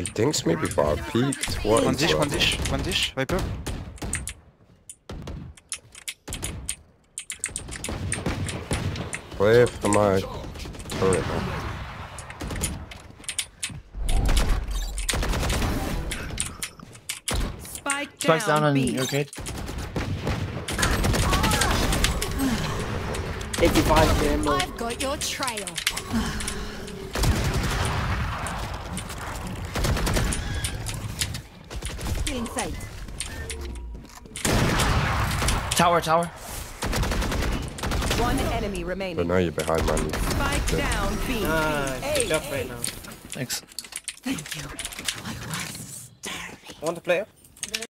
He dinks me before I peeked. What? One dish. Viper. Clear for my turret. Spike's down on your gate. 85 game. I've got your trail. Feeling safe. Tower. One enemy But remaining. now you're behind, man. Spike down B. Nice. Good job right now. Thanks. Thank you. I was starving. Want to play up?